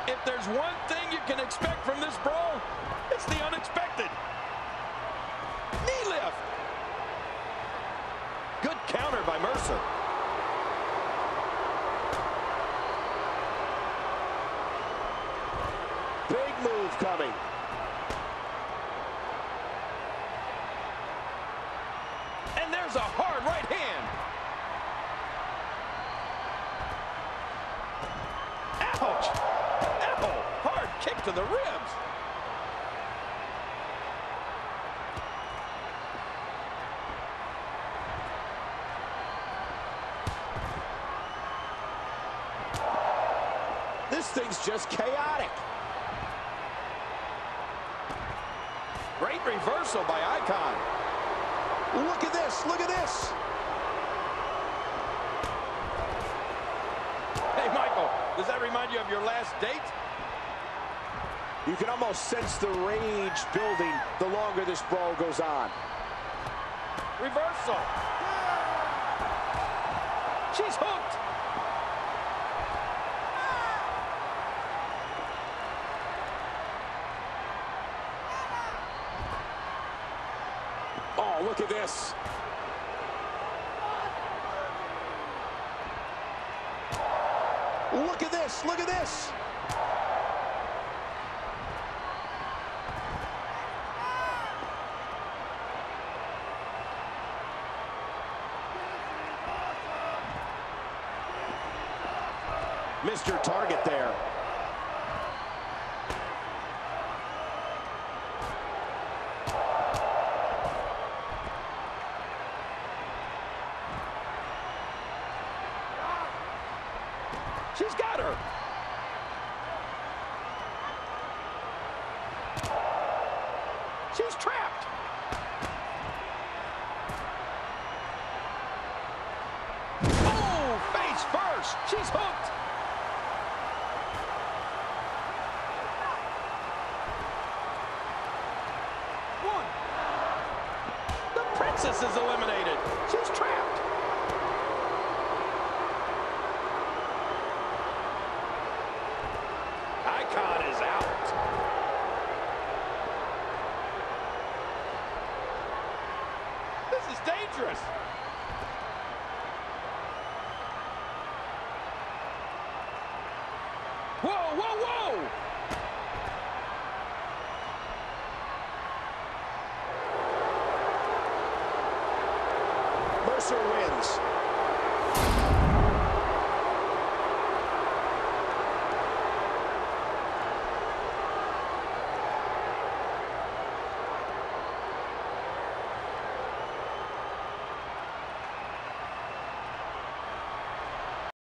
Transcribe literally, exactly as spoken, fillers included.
If there's one thing you can expect from this brawl, it's the unexpected. Knee lift. Good counter by Mercer. Big move coming. And there's a hard right hand. Ouch! Ow! Hard kick to the ribs. This thing's just chaotic. Great reversal by Icon. Look at this, look at this. Hey, Michael, does that remind you of your last date? You can almost sense the rage building the longer this brawl goes on. Reversal. She's hooked. Oh, look at this. Look at this, look at this. Mister Target there. She's got her. She's trapped. Oh, face first. She's hooked. One. The princess is eliminated. She's trapped. Icon is out. This is dangerous. Whoa, whoa, whoa! Mercer wins.